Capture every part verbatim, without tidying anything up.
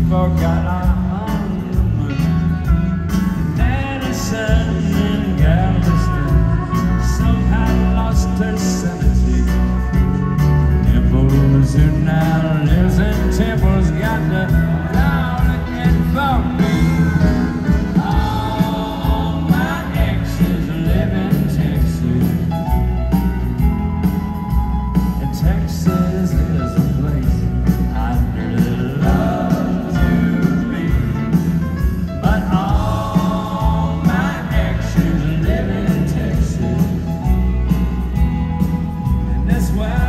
forgot our honeymoon. Madison and Galveston somehow lost her sanity. Nipples, who now lives in Temple's got the law looking for me. All my exes live in Texas, and Texas is a place I'd really love to be. But all my exes live in Texas, and that's why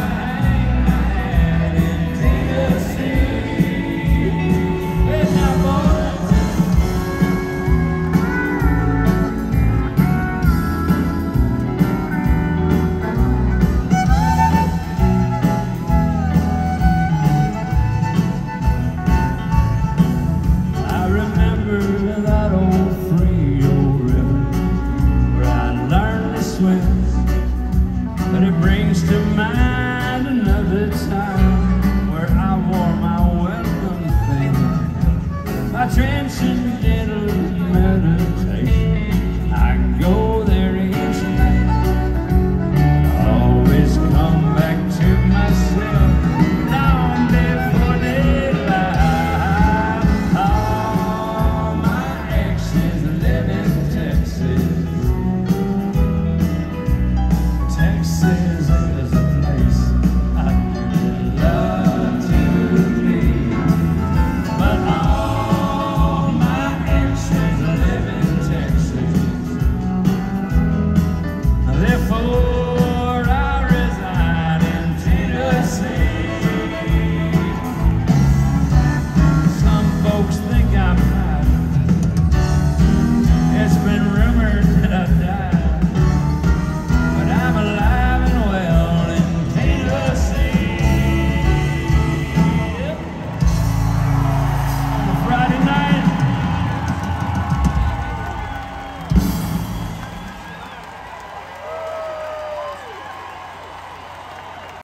but it brings to mind another time where I wore my welcome thing, my transcendental meditation. I go there each night, always come back to myself long before daylight. All my exes live in Texas. Texas is a place I'd really love to be. But all my exes live in Texas. Therefore I reside in Tennessee. Some folks think I'm hiding. It's been rumored that I died. I'm alive and well in Tennessee. On a Friday night.